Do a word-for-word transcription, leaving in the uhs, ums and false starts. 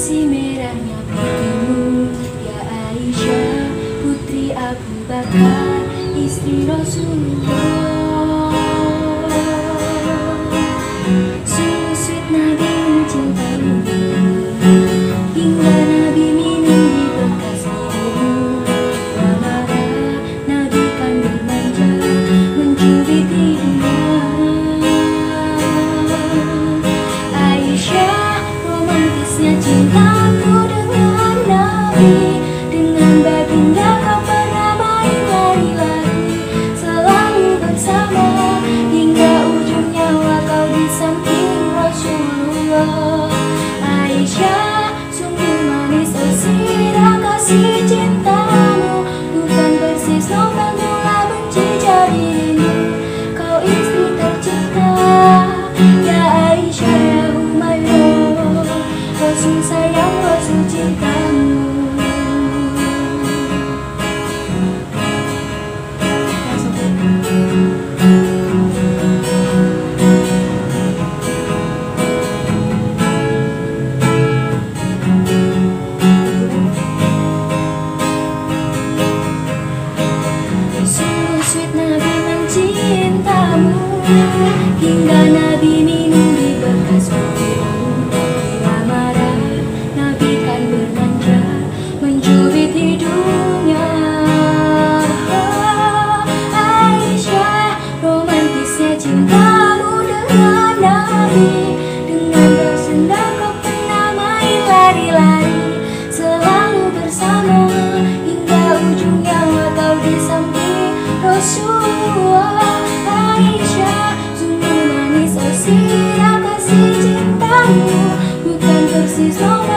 masih merahnya pipimu, ya Aisyah, putri Abu Bakar, istri Rasulullah. Sungguh sweet Nabi mencintamu, hingga Nabi minum di bekas minum. Marah Nabi kan bermanja, mencubit hidungnya. Aisyah, romantisnya cintaku dengan Nabi, dengan baginda kau pernah main lari-lari, selalu bersama hingga ujung nyawa kau di samping Rasulullah. Aisyah, sungguh manis oh sirah kasih cintamu, bukan persis novel mula benci jadi rindu. Kau istri tercinta, ya Aisyah ya Humairah, Rasul sayang Rasul cintamu. Sungguh sweet Nabi mencintamu, hingga Nabi minum di bekas pipimu. Bila marah Nabi kan bermanja, mencubit hidungnya. Aisyah, romantisnya cintamu dengan Nabi, dengan bersenda kau pernah main lari-lari, selalu bersama hingga ujung nyawa kau di samping Rasulullah. Aisyah, sungguh manis oh sirah kasih cintamu, bukan persis novel